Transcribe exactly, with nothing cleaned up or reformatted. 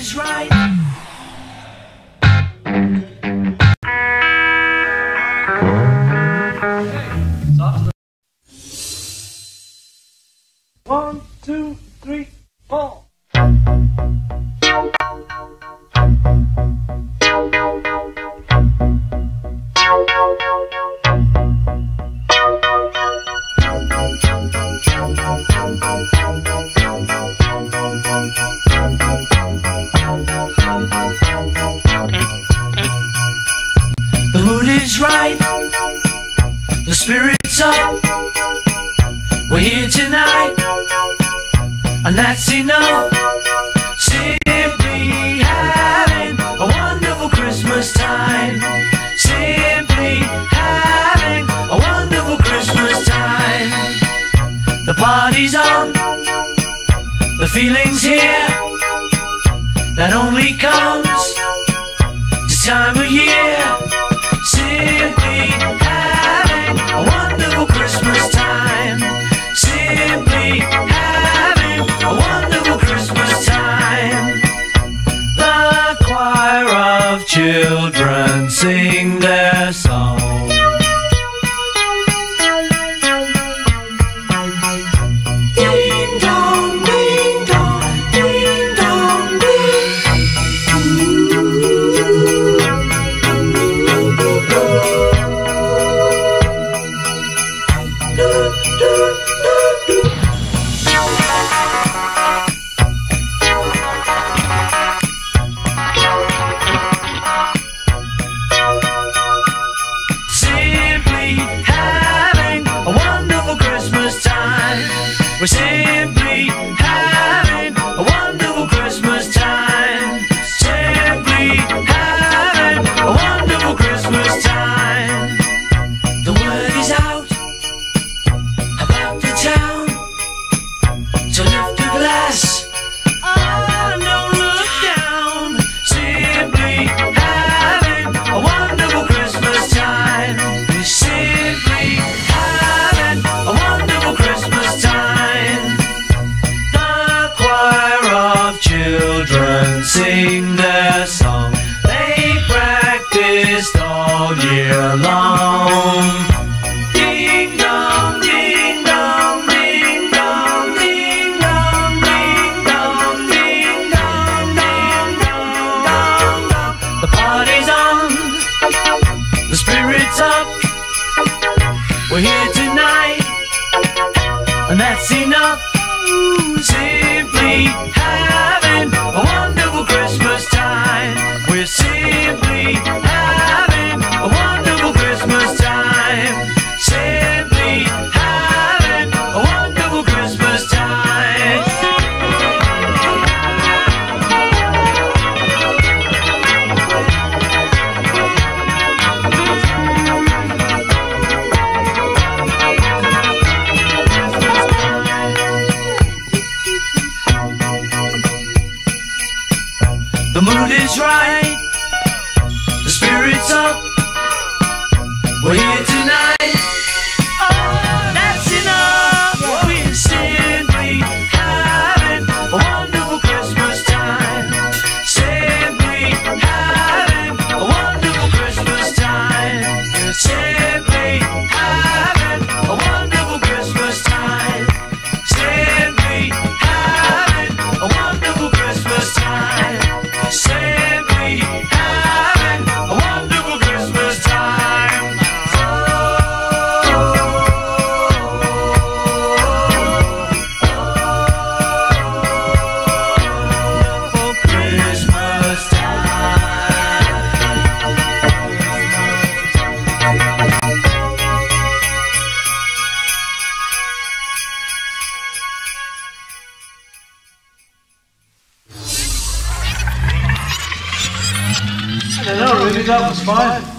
is right. One, two, three, four. The mood is right, the spirit's up. We're here tonight, and that's enough. Simply having a wonderful Christmas time. Simply having a wonderful Christmas time. The party's on, the feeling's here. That only comes this time of year. Simply having a wonderful Christmas time. Simply having a wonderful Christmas time. The choir of children sing their song. Ding dong, ding dong, ding dong, ding. Simply having a wonderful Christmas time. We're simply having a wonderful Christmas time. Simply having a wonderful Christmas time. The word is out about the town to lift a glass. Oh, don't look down. Simply having a wonderful Christmas time. We're simply having a wonderful Christmas time. The choir of children sing their song. They practiced all year long. Ding dong, ding dong, ding dong, ding dong, ding dong, ding dong, ding dong, dong, dong. The party's on, the spirit's up. We're here tonight, and that's enough. Simply having a wonderful Christmas time. We're simply having a wonderful Christmas time. Simply having a wonderful Christmas time. The mood is right, the spirit's up. We're here tonight. Oh, that's enough. We're simply having a wonderful Christmas time. Simply having a wonderful Christmas time. We're simply having a wonderful Christmas time. Simply having a wonderful Christmas time. Simply having a wonderful Christmas time. For Christmas time. I don't know, really, that was fine.